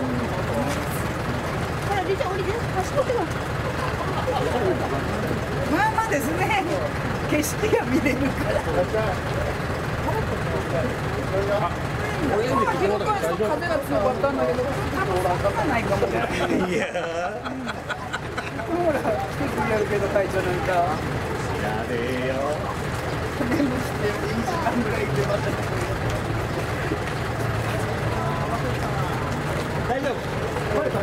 ほら、りーちゃん降りて、走ってよ。 まあまあですね。景色が見れるから。風が強かったんだけど、多分そんなないかも。いや。ほら、来てくれるけど、会長なんか。 やれよ。 眠して、2時間ぐらいでまた。 大丈夫。これ、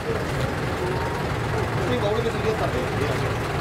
今俺別に言ったんで。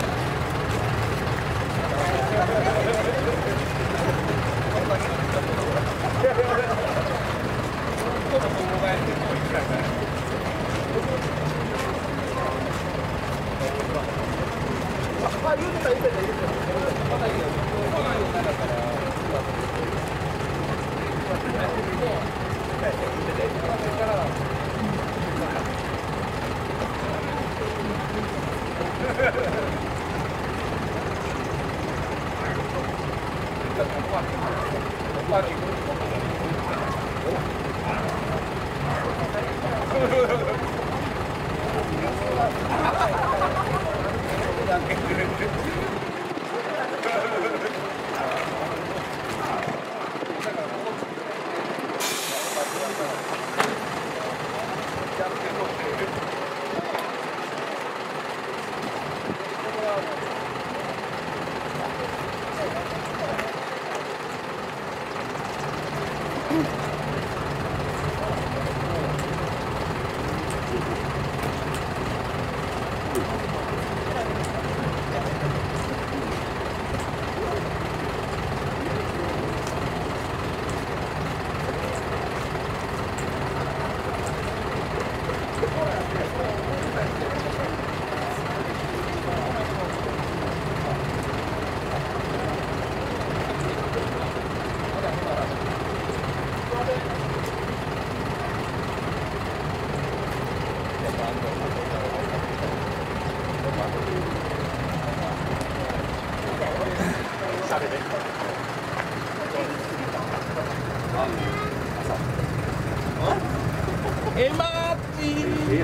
エマーチー。 じゃ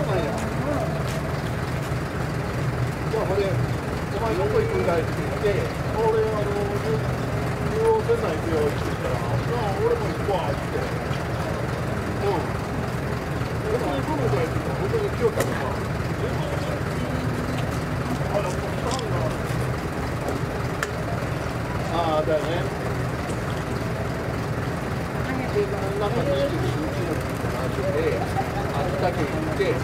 あこれお前どこ行くんだいって言って俺中央線内行くよって言ったら俺も行くわってどこ行くのかいって言ったら本当に来よったのかああだよねなんか21日の話で秋田県行って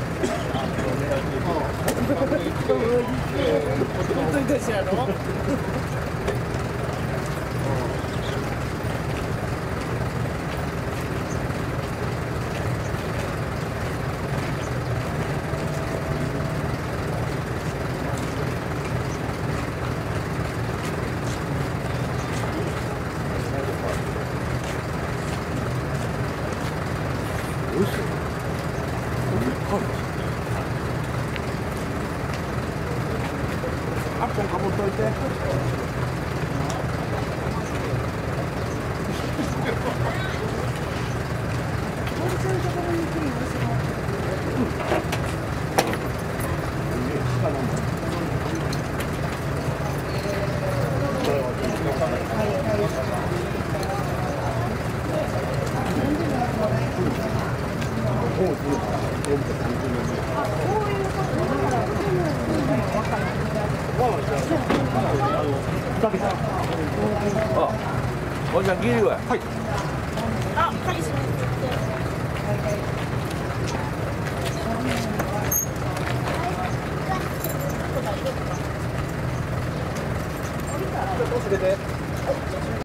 本当にですやろ。8本かぶっといて。 おじゃん、ギリは。はい。 あ、鍵閉めて。 どうすれて